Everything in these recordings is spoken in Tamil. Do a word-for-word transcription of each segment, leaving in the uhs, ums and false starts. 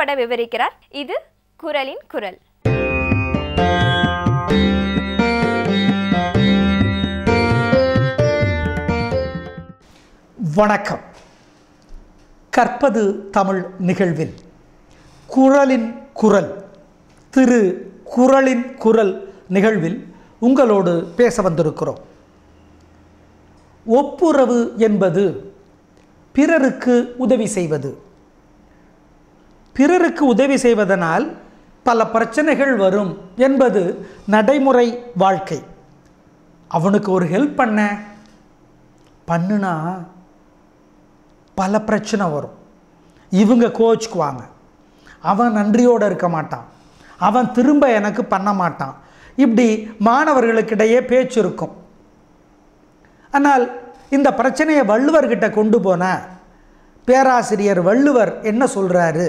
திறம்பட விவரிக்கிறார். இது குரலின் குரல். வணக்கம். கற்பது தமிழ் நிகழ்வில் குரலின் குரல் திரு குரலின் குரல் நிகழ்வில் உங்களோடு பேச வந்திருக்கிறோம். ஒப்புரவு என்பது பிறருக்கு உதவி செய்வது. பிறருக்கு உதவி செய்வதனால் பல பிரச்சனைகள் வரும் என்பது நடைமுறை வாழ்க்கை. அவனுக்கு ஒரு ஹெல்ப் பண்ண பண்ணுனா பல பிரச்சனை வரும். இவங்க கோச்சுக்குவாங்க, அவன் நன்றியோடு இருக்க மாட்டான், அவன் திரும்ப எனக்கு பண்ண மாட்டான். இப்படி மாணவர்களுக்கிடையே பேச்சு இருக்கும். ஆனால் இந்த பிரச்சனையை வள்ளுவர்கிட்ட கொண்டு போன பேராசிரியர் வள்ளுவர் என்ன சொல்கிறாரு?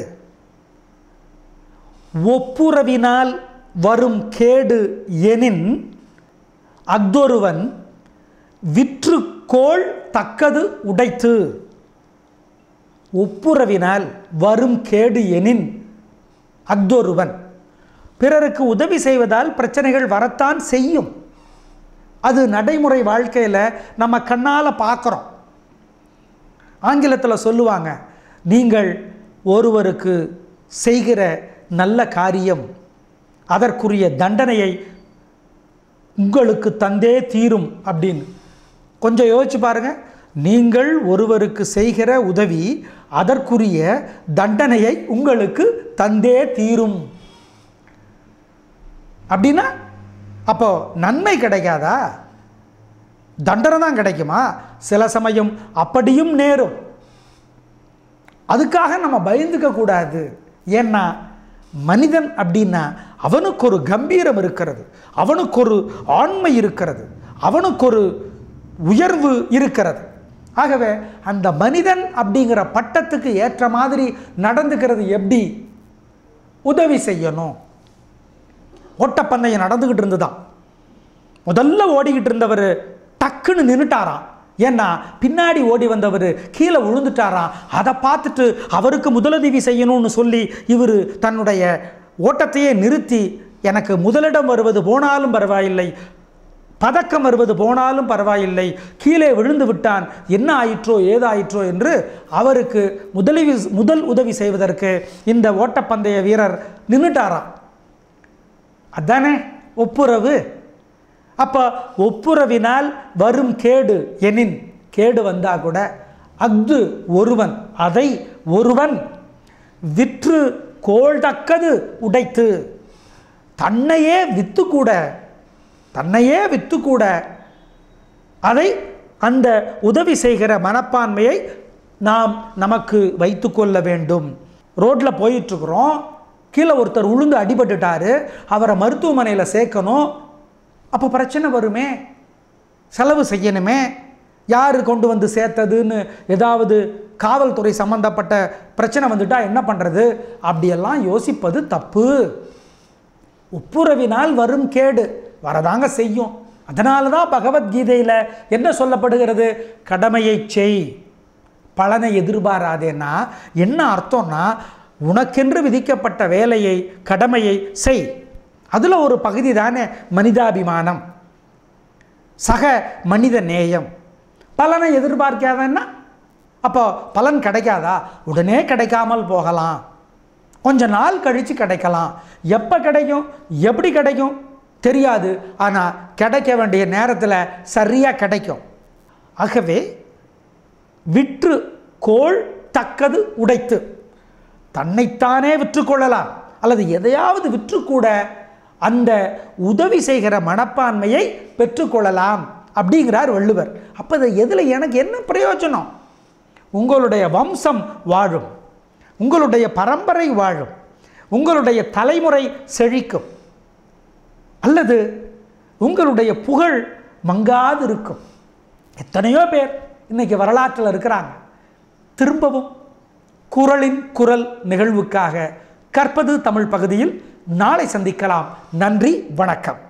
ஒப்புரவினால் வரும் கேடு எனின் அஃதொருவன் விற்று கோள் தக்கது உடைத்து. ஒப்புரவினால் வரும் கேடு எனின் அஃதொருவன், பிறருக்கு உதவி செய்வதால் பிரச்சனைகள் வரத்தான் செய்யும். அது நடைமுறை வாழ்க்கையில் நம்ம கண்ணால் பார்க்குறோம். ஆங்கிலத்தில் சொல்லுவாங்க, நீங்கள் ஒருவருக்கு செய்கிற நல்ல காரியம் அதற்குரிய தண்டனையை உங்களுக்கு தந்தே தீரும் அப்படின்னு. கொஞ்சம் யோசிச்சு பாருங்கள். நீங்கள் ஒருவருக்கு செய்கிற உதவி அதற்குரிய தண்டனையை உங்களுக்கு தந்தே தீரும் அப்படின்னா அப்போ நன்மை கிடைக்காதா? தண்டனை தான் கிடைக்குமா? சில சமயம் அப்படியும் நேரும். அதுக்காக நம்ம பயந்துக்க கூடாது. ஏன்னா மனிதன் அப்படின்னா அவனுக்கு ஒரு கம்பீரம் இருக்கிறது, அவனுக்கு ஒரு ஆண்மை இருக்கிறது, அவனுக்கு ஒரு உயர்வு இருக்கிறது. ஆகவே அந்த மனிதன் அப்படிங்கிற பட்டத்துக்கு ஏற்ற மாதிரி நடந்துக்கிறது எப்படி? உதவி செய்யணும். ஓட்டப்பந்தயம் நடந்துக்கிட்டு இருந்துதான். முதல்ல ஓடிக்கிட்டு இருந்தவர் டக்குன்னு நின்றுட்டாராம். ஏன்னா பின்னாடி ஓடி வந்தவர் கீழே விழுந்துட்டாராம். அதை பார்த்துட்டு அவருக்கு முதலுதவி செய்யணும்னு சொல்லி இவர் தன்னுடைய ஓட்டத்தையே நிறுத்தி, எனக்கு முதலிடம் வருவது போனாலும் பரவாயில்லை, பதக்கம் வருவது போனாலும் பரவாயில்லை, கீழே விழுந்து விட்டான், என்ன ஆயிற்றோ ஏதாயிற்றோ என்று அவருக்கு முதலுதவி முதல் உதவி செய்வதற்கு இந்த ஓட்டப்பந்தய வீரர் நின்றுட்டாராம். அதானே ஒப்புரவு. அப்போ ஒப்புரவினால் வரும் கேடு எனின், கேடு வந்தா கூட அஃது ஒருவன், அதை ஒருவன் விற்று கோள் தக்கது உடைத்து, தன்னையே வித்து கூட தன்னையே வித்து கூட அதை அந்த உதவி செய்கிற மனப்பான்மையை நாம் நமக்கு வைத்து கொள்ள வேண்டும். ரோட்டில் போயிட்டுருக்குறோம், கீழே ஒருத்தர் உளுந்து அடிபட்டுட்டாரு, அவரை மருத்துவமனையில் சேர்க்கணும். அப்போ பிரச்சனை வருமே, செலவு செய்யணுமே, யார் கொண்டு வந்து சேர்த்ததுன்னு ஏதாவது காவல்துறை சம்பந்தப்பட்ட பிரச்சனை வந்துட்டால் என்ன பண்ணுறது? அப்படியெல்லாம் யோசிப்பது தப்பு. ஒப்புரவினால் வரும் கேடு வரதாங்க செய்யும். அதனால தான் பகவத்கீதையில் என்ன சொல்லப்படுகிறது? கடமையை செய், பலனை எதிர்பாராதேன்னா என்ன அர்த்தம்னா, உனக்கென்று விதிக்கப்பட்ட வேலையை கடமையை செய். அதில் ஒரு பகுதி தானே மனிதாபிமானம், சக மனித நேயம். பலனை எதிர்பார்க்காதன்னா அப்போ பலன் கிடைக்காதா? உடனே கிடைக்காமல் போகலாம், கொஞ்ச நாள் கழித்து கிடைக்கலாம். எப்போ கிடைக்கும், எப்படி கிடைக்கும் தெரியாது, ஆனால் கிடைக்க வேண்டிய நேரத்தில் சரியாக கிடைக்கும். ஆகவே விற்று கோள் தக்கது உடைத்து, தன்னைத்தானே விற்றுக்கொள்ளலாம் அல்லது எதையாவது விற்றுக்கூட அந்த உதவி செய்கிற மனப்பான்மையை பெற்றுக்கொள்ளலாம் அப்படிங்கிறார் வள்ளுவர். அப்போ இது எதில் எனக்கு என்ன பிரயோஜனம்? உங்களுடைய வம்சம் வாழும், உங்களுடைய பரம்பரை வாழும், உங்களுடைய தலைமுறை செழிக்கும், அல்லது உங்களுடைய புகழ் மங்காது இருக்கும். எத்தனையோ பேர் இன்னைக்கு வரலாற்றில் இருக்கிறாங்க. திரும்பவும் குரலின் குரல் நிகழ்வுக்காக கற்பது தமிழ் பகுதியில் நாளை சந்திக்கலாம். நன்றி, வணக்கம்.